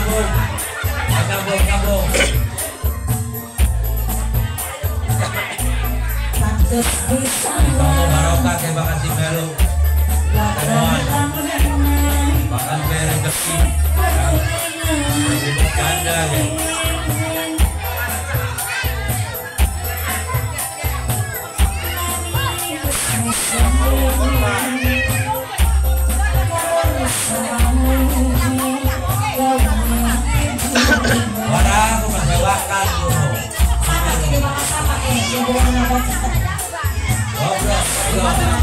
nyambung. Nyambung. Barokah terima kasih Melu. Makan bareng rezeki. Ganda ya. Orang aku menyewakan dulu. Goblok.